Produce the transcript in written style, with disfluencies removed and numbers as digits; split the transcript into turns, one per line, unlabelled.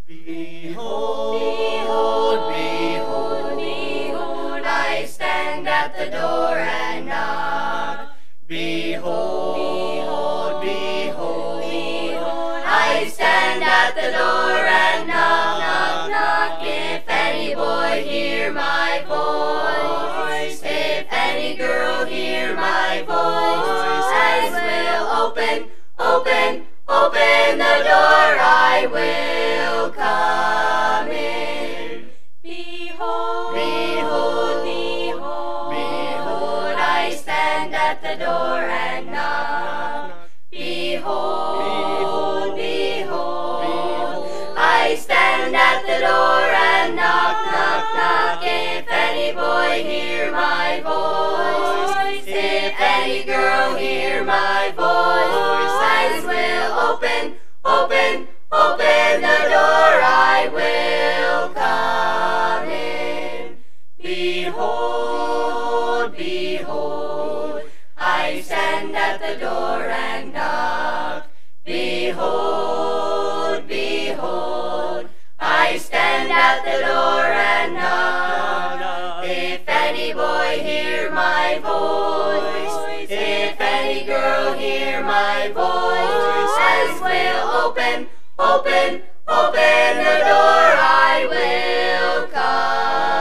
Behold, behold, behold, I stand at the door and knock. Behold, behold, behold, I stand at the door and knock, knock, knock. If any boy hear my voice, if any girl hear my voice, as will open, open, open the door, I will come in. Behold, behold, behold, behold, I stand at the door and knock. Behold, behold, behold, I stand at the door and knock, knock, knock. If any boy hear my voice, if any girl hear my voice, eyes will open, open, open the door, I will come in. Behold, behold, I stand at the door and knock. Behold, behold, I stand at the door and knock. If any boy hear my voice, if any girl hear my voice, eyes will open, open, open the door, I will come.